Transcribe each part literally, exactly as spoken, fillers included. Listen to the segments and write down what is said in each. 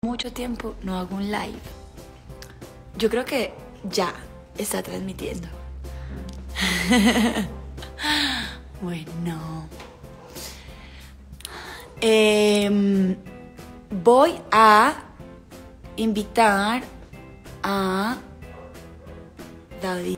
mucho tiempo no hago un live. Yo creo que ya está transmitiendo. Bueno. Eh, voy a invitar a David.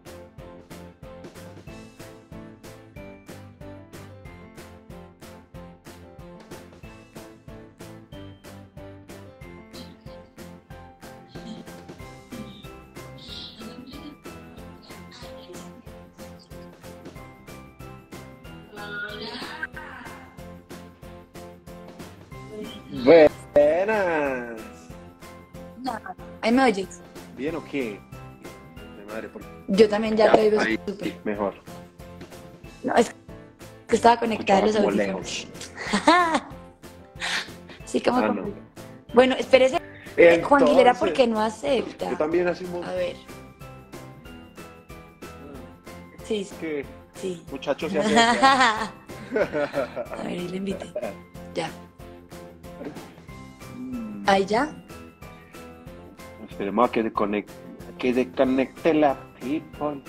Buenas. No, ahí me oyes. ¿Bien o qué? De madre, por... Yo también ya, Ya, te oigo ahí, súper. sí, mejor. No, es que estaba conectada a los Escuchaba como audífonos. Sí, como Ah, como- no. Bueno, espérese. Juan Guilera, ¿por Entonces, qué no acepta? yo también hacemos A ver. Sí, sí, que sí. muchachos se acercan. A ver, ahí le invité. Ya. Mm, Ahí ya. Esperemos a que se conecte, que se conecte la people.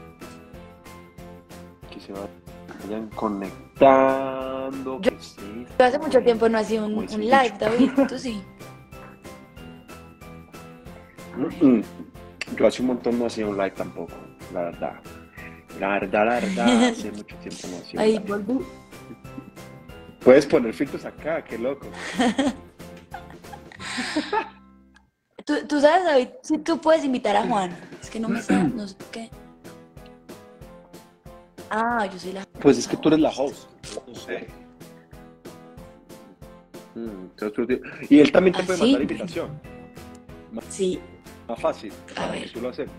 Que se vayan conectando. Yo- que sí, Yo hace mucho tiempo no hacía un, Como un dice el live, dicho. David. Tú sí. Mm, mm. Yo hace un montón no hacía un live tampoco, la verdad. La verdad, la verdad, hace mucho tiempo no hacía un Ahí live. volví. Puedes poner filtros acá, qué loco. Tú, tú sabes, David, si tú puedes invitar a Juan. Es que no me sé, no sé por qué. Ah, yo soy la. Pues es que tú eres la host, no sé. Mm, entonces tú te- Y él también te ¿Ah, puede sí? mandar invitación. Sí, Más fácil, A para ver. que tú lo aceptes.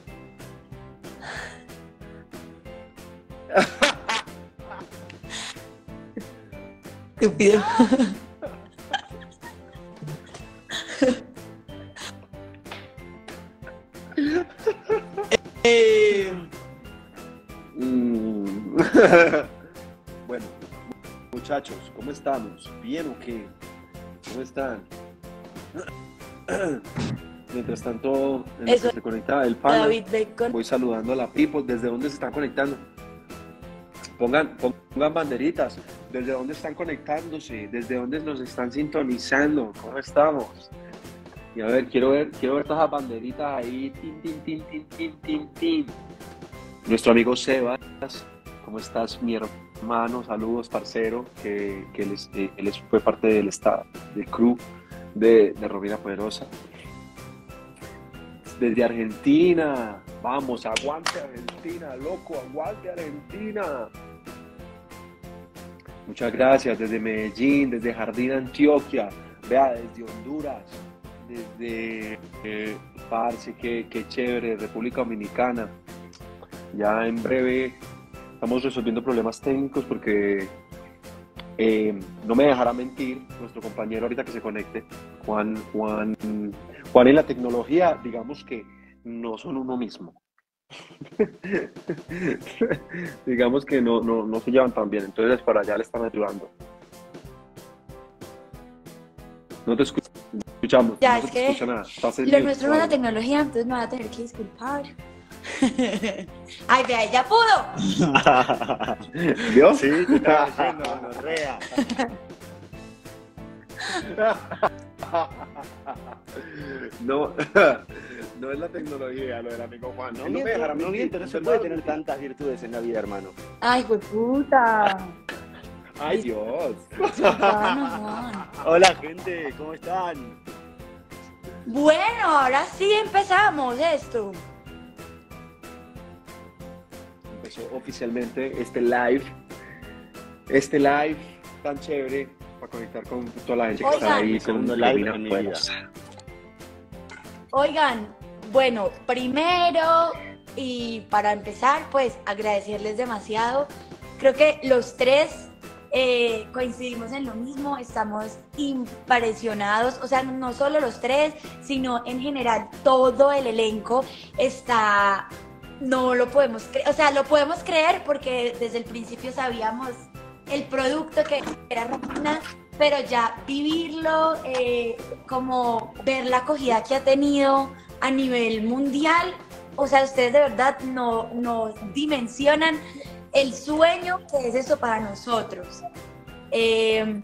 estúpido. Eh, Mm. Bueno, muchachos, ¿cómo estamos? ¿Bien o qué? ¿Cómo están? Mientras tanto, en lo Eso, que se conecta el pana, David, ve con. voy saludando a la people. ¿Desde dónde se están conectando? Pongan, pongan banderitas. ¿Desde dónde están conectándose? ¿Desde dónde nos están sintonizando? ¿Cómo estamos? Y a ver, quiero ver, quiero ver todas las banderitas ahí. Tin, tin, tin, tin, tin, tin, tin. Nuestro amigo Sebas, ¿cómo estás, mi hermano? Saludos, parcero, que, que él, es- eh, él es- fue parte del staff, del crew de, de Romina Poderosa. Desde Argentina, vamos, aguante Argentina, loco, aguante Argentina. Muchas gracias, desde Medellín, desde Jardín, Antioquia, vea, desde Honduras, desde eh, Parce, qué, qué chévere, República Dominicana. Ya en breve estamos resolviendo problemas técnicos porque eh, no me dejará mentir nuestro compañero ahorita que se conecte, Juan, Juan, Juan en la tecnología, digamos que no son uno mismo. Digamos que no, no, no se llevan tan bien, entonces para allá le están ayudando. No te escu- escuchamos, Ya, no es se te que escucha nada. Estás en Lo mute nuestro o no es la algo. tecnología, entonces me va a tener que disculpar. Ay, vea, ya pudo. ¿Vio? Sí, te estaba diciendo, gonorrea. No, no es la tecnología, lo del amigo Juan. No Él no me dejará miento, no mentir, miento, no se él puede va a tener mentir. tantas virtudes en la vida, hermano. Ay, pues puta. Ay, Dios. Disculpanos, Juan. Hola, gente, ¿cómo están? Bueno, ahora sí empezamos esto. Empezó oficialmente este live, este live tan chévere para conectar con toda la gente que está Oigan. ahí Mi con segundo live Romina en mi vida. Poderosa. Oigan, bueno, primero y para empezar, pues agradecerles demasiado. Creo que los tres eh, coincidimos en lo mismo, estamos impresionados, o sea, no solo los tres, sino en general todo el elenco está, no lo podemos creer, o sea, lo podemos creer porque desde el principio sabíamos el producto que era Romina pero ya vivirlo, eh, como ver la acogida que ha tenido a nivel mundial, o sea, ustedes de verdad no, no dimensionan el sueño que es eso para nosotros. Eh,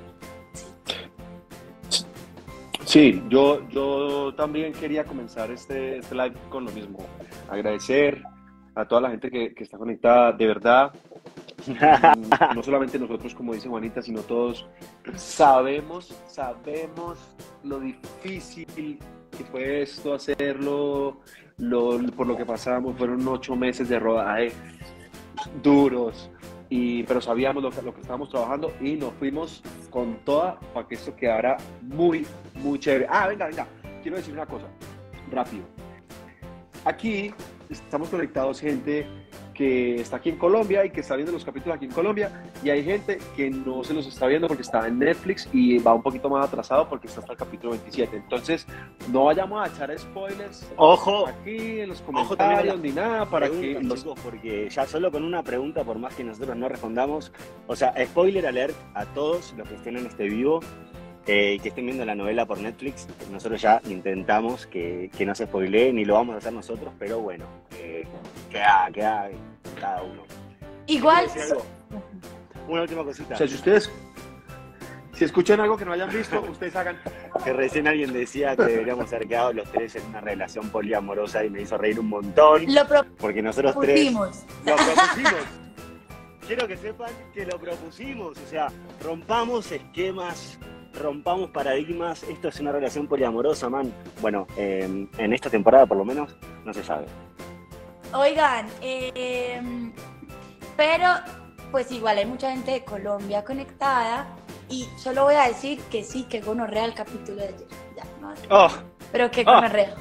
Sí, yo, yo también quería comenzar este, este live con lo mismo. Agradecer a toda la gente que, que está conectada, de verdad. mm, No solamente nosotros, como dice Juanita, sino todos. Sabemos, sabemos lo difícil que fue esto, hacerlo, lo, por lo que pasamos. Fueron ocho meses de rodaje duros, y, pero sabíamos lo que, lo que estábamos trabajando y nos fuimos con toda para que esto quedara muy, muy chévere. Ah, venga, venga, quiero decir una cosa, rápido. Aquí estamos conectados gente que está aquí en Colombia y que está viendo los capítulos aquí en Colombia, y hay gente que no se los está viendo porque está en Netflix y va un poquito más atrasado porque está hasta el capítulo veintisiete. Entonces, no vayamos a echar spoilers Ojo, aquí en los ojo también a comentarios las ni nada para que preguntas, los... chicos, porque ya solo con una pregunta, por más que nosotros no respondamos, o sea, spoiler alert a todos los que estén en este vivo, eh, que estén viendo la novela por Netflix. Nosotros ya intentamos que, que no se spoilee, ni lo vamos a hacer nosotros, pero bueno, eh, queda, queda cada uno. igual, ¿Quieres decir algo? Una última cosita. O sea, si ustedes, si escuchan algo que no hayan visto, ustedes hagan... Que recién alguien decía que deberíamos haber quedado los tres en una relación poliamorosa y me hizo reír un montón, lo porque nosotros tres propusimos. lo propusimos. Quiero que sepan que lo propusimos, o sea, rompamos esquemas, rompamos paradigmas. Esto es una relación poliamorosa, man. Bueno, eh, en esta temporada por lo menos no se sabe. Oigan, eh, pero pues igual hay mucha gente de Colombia conectada y solo voy a decir que sí, que gonorrea el capítulo de ayer. Ya, no, Oh, pero que Ah. gonorrea.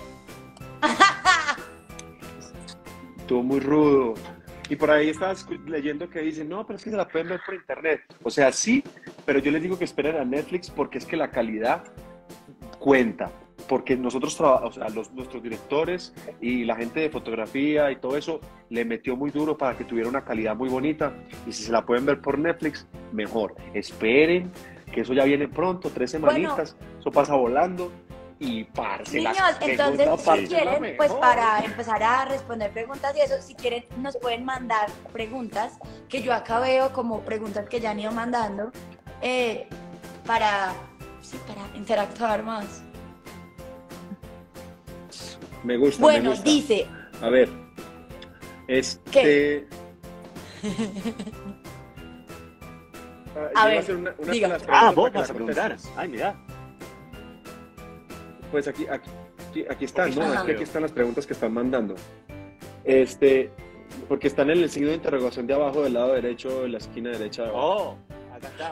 estuvo muy rudo. Y por ahí estaba escu- leyendo que dicen, no, pero es que se la pueden ver por internet. O sea, sí, pero yo les digo que esperen a Netflix porque es que la calidad cuenta. Porque nosotros trabajamos, o sea, los, nuestros directores y la gente de fotografía y todo eso le metió muy duro para que tuviera una calidad muy bonita. Y si se la pueden ver por Netflix, mejor. Esperen, que eso ya viene pronto, tres semanitas. Eso pasa volando. Y parce, la Niños, segunda entonces, parte si es la quieren, pues mejor. para empezar a responder preguntas y eso, si quieren, nos pueden mandar preguntas, que yo acá veo como preguntas que ya han ido mandando, eh, para, sí, para interactuar más. Me gusta, Bueno, me gusta. dice, A ver, este... ¿Qué? Ah, A yo iba ver, hacer una, una diga. de las Ah, preguntas vos para que vas a la preguntar. contestes. Ay, mirá. Pues aquí, aquí, aquí- aquí están, ¿no? Ajá. Es que aquí están las preguntas que están mandando. Este, porque están en el signo de interrogación de abajo del lado derecho, de la esquina derecha de abajo. Oh, acá está.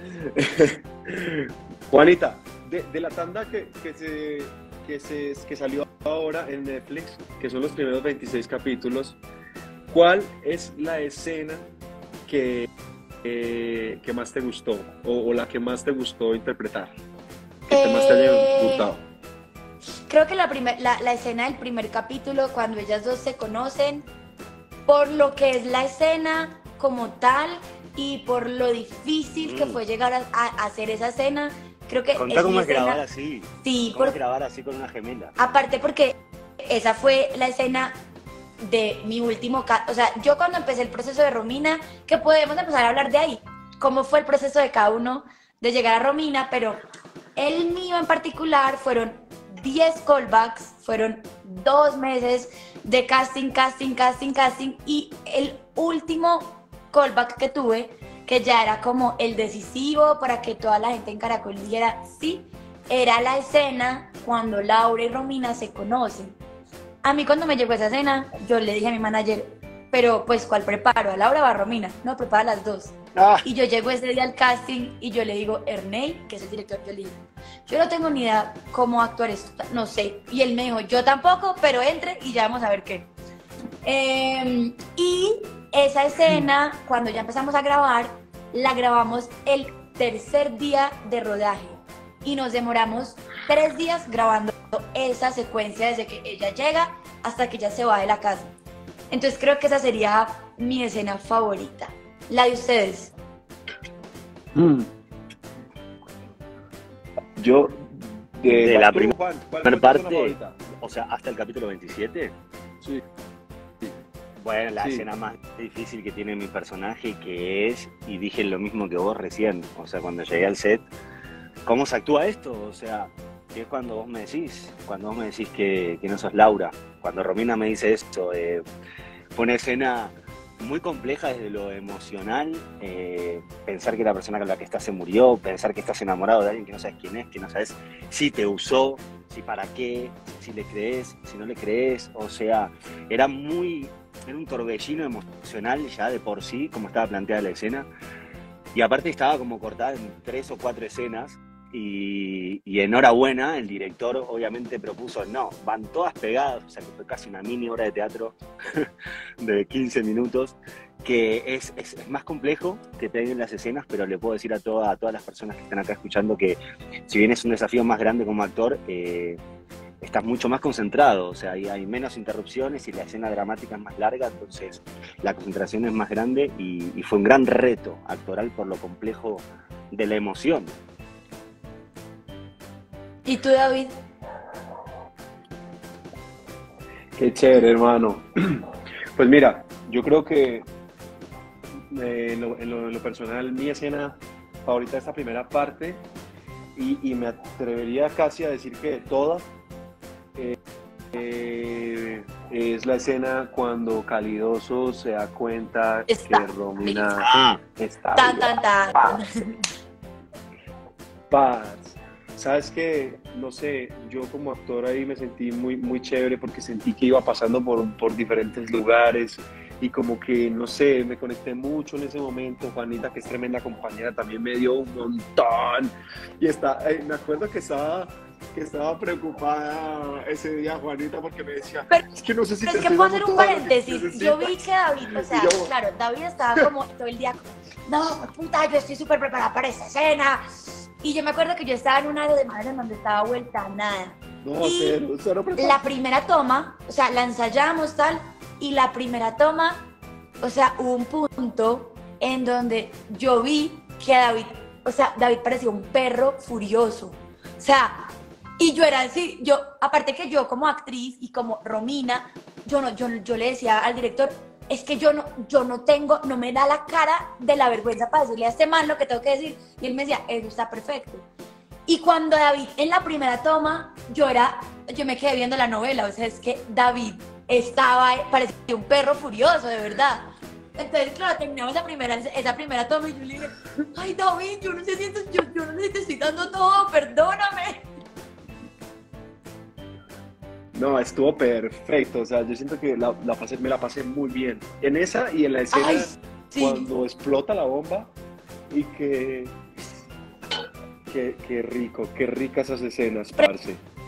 Juanita, de, de la tanda que, que, se, que, se, que salió ahora en Netflix, que son los primeros veintiséis capítulos, ¿cuál es la escena que, eh, que más te gustó? O, o la que más te gustó interpretar? Que te más te haya Eh, gustado. creo que la, primer, la, la escena del primer capítulo, cuando ellas dos se conocen, por lo que es la escena como tal y por lo difícil que Mm. fue llegar a, a hacer esa escena, creo que Contá es cómo mi es grabar escena. así. Sí, ¿Cómo por- es grabar así con una gemela? aparte porque esa fue la escena de mi último caso. O sea, yo cuando empecé el proceso de Romina, que podemos empezar a hablar de ahí, cómo fue el proceso de cada uno de llegar a Romina, pero el mío en particular fueron diez callbacks, fueron dos meses de casting, casting, casting, casting, y el último callback que tuve, que ya era como el decisivo para que toda la gente en Caracol dijera sí, era la escena cuando Laura y Romina se conocen. A mí cuando me llegó esa escena, yo le dije a mi manager, pero pues ¿cuál preparo? ¿A Laura o a Romina? No, prepara las dos. Ah, Y yo llego ese día al casting y yo le digo, Ernei, que es el director, yo le digo, yo no tengo ni idea cómo actuar esto, no sé. Y él me dijo, yo tampoco, pero entre y ya vamos a ver qué. Eh, y esa escena, cuando ya empezamos a grabar, la grabamos el tercer día de rodaje. Y nos demoramos tres días grabando esa secuencia desde que ella llega hasta que ella se va de la casa. Entonces creo que esa sería mi escena favorita. La de ustedes. Mm. Yo, de, De la tú, primera Juan, ¿cuál fue tu parte, escena favorita? o sea, hasta el capítulo veintisiete. Sí, Bueno, la sí. escena más difícil que tiene mi personaje, que es, y dije lo mismo que vos recién, o sea, cuando llegué al set, ¿cómo se actúa esto? O sea, que es cuando vos me decís, cuando vos me decís que, que no sos Laura, cuando Romina me dice esto, eh, fue una escena muy compleja desde lo emocional, eh, pensar que la persona con la que estás se murió, pensar que estás enamorado de alguien que no sabes quién es, que no sabes si te usó, si para qué, si le crees, si no le crees, o sea, era muy, era un torbellino emocional ya de por sí, como estaba planteada la escena, y aparte estaba como cortada en tres o cuatro escenas, y, y enhorabuena, el director obviamente propuso, no, van todas pegadas, o sea que fue casi una mini obra de teatro de quince minutos, que es, es, es más complejo que peguen las escenas, pero le puedo decir a, toda, a todas las personas que están acá escuchando que si bien es un desafío más grande como actor, eh, estás mucho más concentrado, o sea, hay, hay menos interrupciones y la escena dramática es más larga, entonces la concentración es más grande y, y fue un gran reto actoral por lo complejo de la emoción. ¿Y tú, David? Qué chévere, hermano. Pues mira, yo creo que eh, en, lo, en, lo, en lo personal, mi escena favorita de esta primera parte, y, y me atrevería casi a decir que de todas, eh, eh, es la escena cuando Calidoso se da cuenta Está que Romina Ah, está tan, viva. tan, tan. Paz. Paz. Sabes que, no sé, yo como actor ahí me sentí muy, muy chévere porque sentí que iba pasando por, por diferentes lugares y como que, no sé, me conecté mucho en ese momento. Juanita, que es tremenda compañera, también me dio un montón. Y está, eh, me acuerdo que estaba, que estaba preocupada ese día, Juanita, porque me decía, Pero, es que no sé si pero te es que estoy puedo dando hacer un todo lo que paréntesis. necesitas. Yo vi que David, o sea, Y yo- claro, David estaba como todo el día, no, puta, yo estoy súper preparada para esa escena. Y yo me acuerdo que yo estaba en un área de madre en donde estaba vuelta a nada. No, Y cero, cero preparado. La primera toma, o sea, la ensayamos tal, y la primera toma, o sea, hubo un punto en donde yo vi que David, o sea, David parecía un perro furioso. O sea, y yo era así, yo, aparte que yo como actriz y como Romina, yo no, yo, yo le decía al director, es que yo no, yo no tengo, no me da la cara de la vergüenza para decirle a este man lo que tengo que decir. Y él me decía, eso está perfecto. Y cuando David, en la primera toma, yo era, yo me quedé viendo la novela, o sea, es que David estaba, parecía un perro furioso, de verdad. Entonces, claro, terminamos esa primera, esa primera toma y yo le dije, ay, David, yo no sé si esto- yo, yo no sé si te estoy dando todo, perdóname. No, estuvo perfecto, o sea, yo siento que la, la pasé, me la pasé muy bien. En esa y en la escena Ay, sí. cuando explota la bomba y que... Qué, qué rico, qué ricas esas escenas, parce.